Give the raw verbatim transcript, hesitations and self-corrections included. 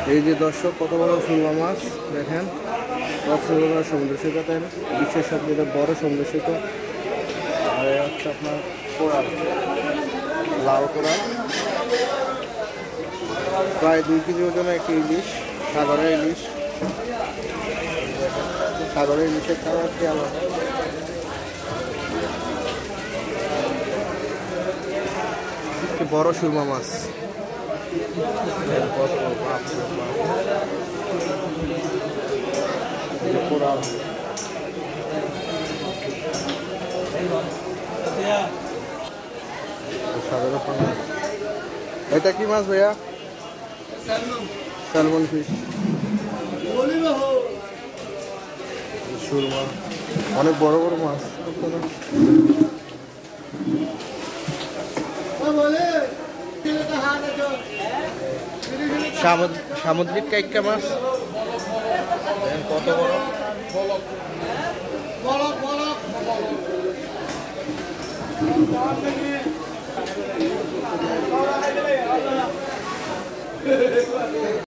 এই যে দর্শক, কত বড় সুরমা মাছ দেখেন। কক্সবাজার সমুদ্র সৈকতের বিশ্বের সবচেয়ে বড় সমুদ্র সৈকত। আর এই হচ্ছে আপনার কোরাল, লাল কোরাল, প্রায় দুই কেজি ওজনের একটি ইলিশ, সাগরের ইলিশ। সাগরের ইলিশের কালারটি আলাদা। বড় সুরমা মাছ, কোরাল। এটা কি মাছ ভাইয়া? স্যালমন ফিশ, সুরমা, অনেক বড় বড় মাছ। সামুদ্রিক কাইকা মাছ কত বড়, বড়